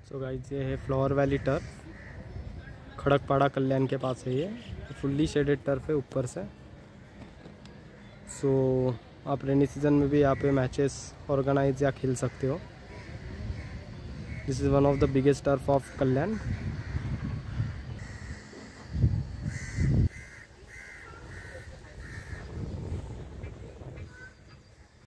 सो guys ये है flower valley turf, Khadakpada Kalyan के पास है ये। फुल्ली शेडेड टर्फ है ऊपर से। सो आप रेनी सीजन में भी यहाँ पे मैचेस ऑर्गेनाइज या खेल सकते हो। This is one of the biggest turf of Kalyan.